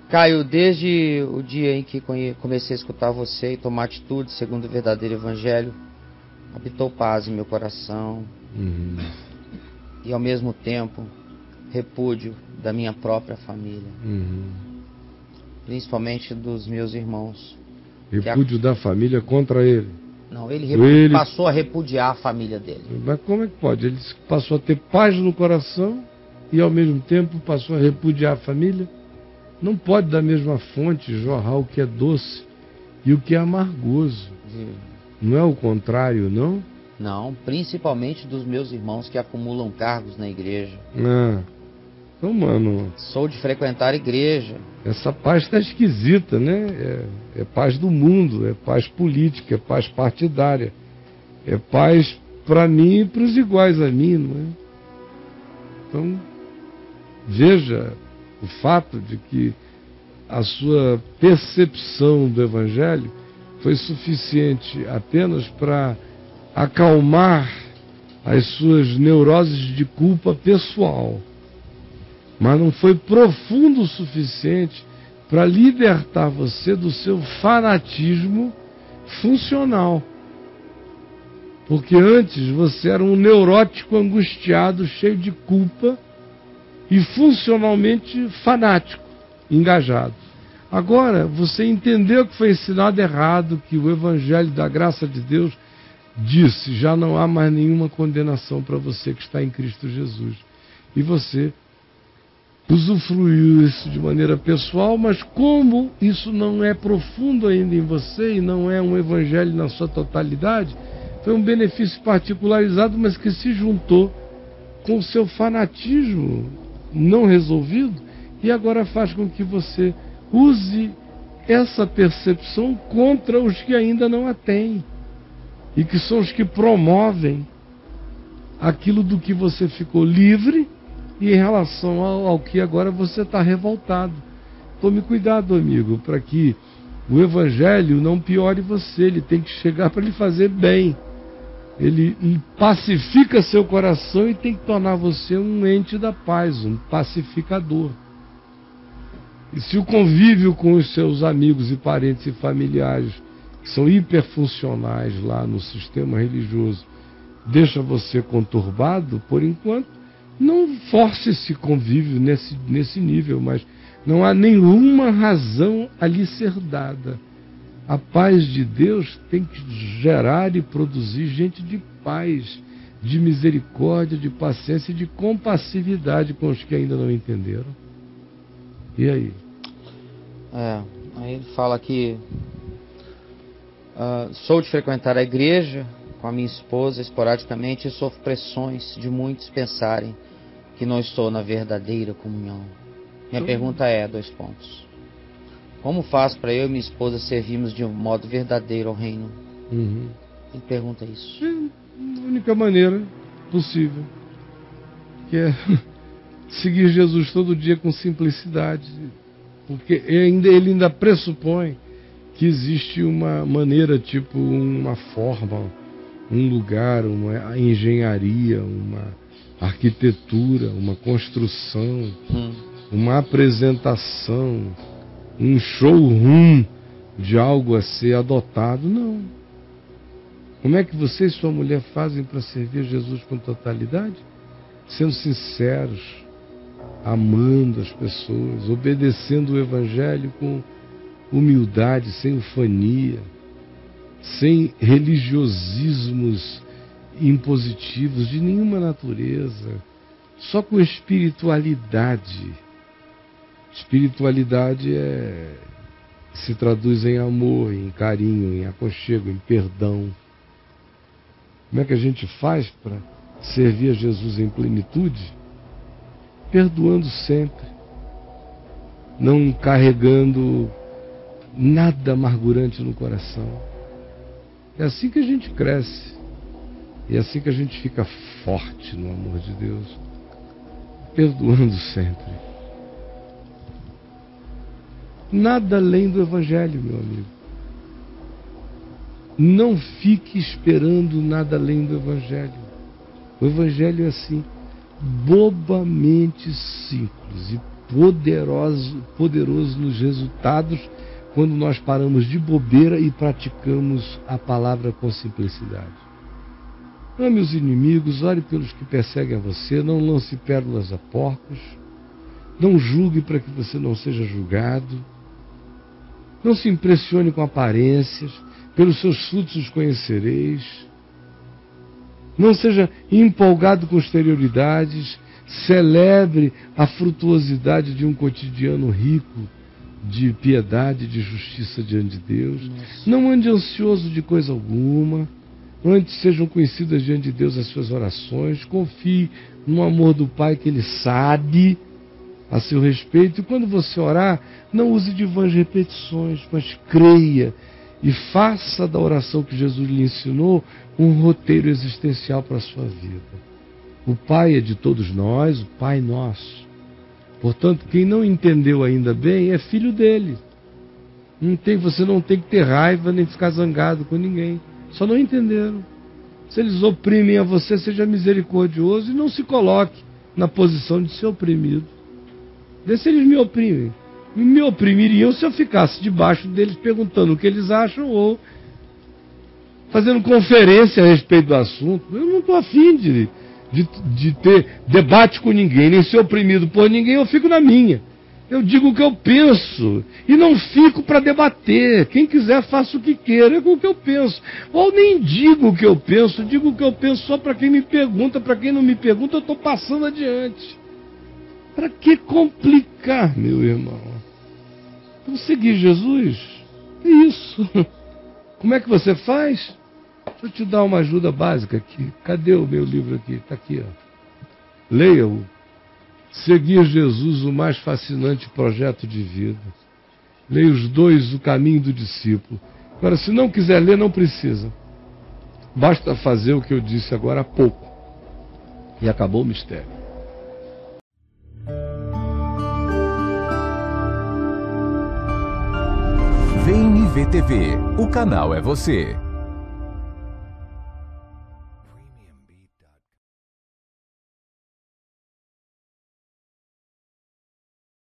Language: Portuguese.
Caio, desde o dia em que comecei a escutar você e tomar atitude segundo o verdadeiro evangelho, habitou paz em meu coração e ao mesmo tempo repúdio da minha própria família, principalmente dos meus irmãos. Repúdio da família contra ele? Não, ele passou a repudiar a família dele. Mas como é que pode? Ele passou a ter paz no coração e ao mesmo tempo passou a repudiar a família? Não pode da mesma fonte jorrar o que é doce e o que é amargoso. Não é o contrário, não? Não, principalmente dos meus irmãos que acumulam cargos na igreja. Então, mano... Sou de frequentar a igreja. Essa paz está esquisita, né? É paz do mundo, é paz política, é paz partidária. É paz para mim e para os iguais a mim, não é? Então, veja o fato de que a sua percepção do Evangelho foi suficiente apenas para acalmar as suas neuroses de culpa pessoal, mas não foi profundo o suficiente para libertar você do seu fanatismo funcional. Porque antes você era um neurótico angustiado, cheio de culpa e funcionalmente fanático, engajado. Agora você entendeu que foi ensinado errado, que o Evangelho da graça de Deus disse: já não há mais nenhuma condenação para você que está em Cristo Jesus. E você usufruiu isso de maneira pessoal, mas como isso não é profundo ainda em você e não é um Evangelho na sua totalidade, foi um benefício particularizado, mas que se juntou com o seu fanatismo não resolvido e agora faz com que você use essa percepção contra os que ainda não a têm e que são os que promovem aquilo do que você ficou livre e em relação ao que agora você está revoltado. Tome cuidado, amigo, para que o Evangelho não piore você. Ele tem que chegar para lhe fazer bem. Ele pacifica seu coração e tem que tornar você um ente da paz, um pacificador. E se o convívio com os seus amigos e parentes e familiares, que são hiperfuncionais lá no sistema religioso, deixa você conturbado, por enquanto, não force esse convívio nesse nível, mas não há nenhuma razão a lhe ser dada. A paz de Deus tem que gerar e produzir gente de paz, de misericórdia, de paciência e de compassividade com os que ainda não entenderam. E aí? Aí ele fala que sou de frequentar a igreja com a minha esposa esporadicamente e sofro pressões de muitos pensarem que não estou na verdadeira comunhão. Minha pergunta é, 2 pontos. Como faço para eu e minha esposa servirmos de um modo verdadeiro ao reino? Ele pergunta isso. A única maneira possível, que é seguir Jesus todo dia com simplicidade, porque ele ainda pressupõe que existe uma maneira, tipo uma forma, um lugar, uma engenharia, uma arquitetura, uma construção, uma apresentação, um showroom de algo a ser adotado. Não. Como é que você e sua mulher fazem para servir Jesus com totalidade? Sendo sinceros, amando as pessoas, obedecendo o Evangelho com humildade, sem ufania, sem religiosismos impositivos de nenhuma natureza, só com espiritualidade. Espiritualidade se traduz em amor, em carinho, em aconchego, em perdão. Como é que a gente faz para servir a Jesus em plenitude? Perdoando sempre, não carregando nada amargurante no coração. É assim que a gente cresce, e é assim que a gente fica forte no amor de Deus, perdoando sempre. Nada além do Evangelho, meu amigo. Não fique esperando nada além do Evangelho. O Evangelho é assim, bobamente simples e poderoso nos resultados quando nós paramos de bobeira e praticamos a palavra com simplicidade. Ame os inimigos, ore pelos que perseguem a você, não lance pérolas a porcos, não julgue para que você não seja julgado, não se impressione com aparências, pelos seus frutos os conhecereis, não seja empolgado com exterioridades, celebre a frutuosidade de um cotidiano rico de piedade, de justiça diante de Deus. Nossa. Não ande ansioso de coisa alguma. Antes sejam conhecidas diante de Deus as suas orações. Confie no amor do Pai que Ele sabe a seu respeito. E quando você orar, não use de vãs repetições, mas creia e faça da oração que Jesus lhe ensinou um roteiro existencial para a sua vida. O Pai é de todos nós, o Pai nosso. Portanto, quem não entendeu ainda bem é filho dele. Você não tem que ter raiva nem ficar zangado com ninguém. Só não entenderam. Se eles oprimem a você, seja misericordioso e não se coloque na posição de ser oprimido. Vê se eles me oprimem. Me oprimiriam se eu ficasse debaixo deles perguntando o que eles acham ou fazendo conferência a respeito do assunto. Eu não estou afim de ter debate com ninguém, nem ser oprimido por ninguém. Eu fico na minha. Eu digo o que eu penso e não fico para debater. Quem quiser faça o que queira, é com o que eu penso. Ou nem digo o que eu penso, digo o que eu penso só para quem me pergunta. Para quem não me pergunta, eu estou passando adiante. Para que complicar, meu irmão? Vamos seguir Jesus? É isso. Como é que você faz? Deixa eu te dar uma ajuda básica aqui. Cadê o meu livro aqui? Está aqui, ó. Leia-o. Seguir Jesus, o mais fascinante projeto de vida. Leia os dois, o caminho do discípulo. Agora, se não quiser ler, não precisa. Basta fazer o que eu disse agora há pouco. E acabou o mistério. VNV TV, o canal é você.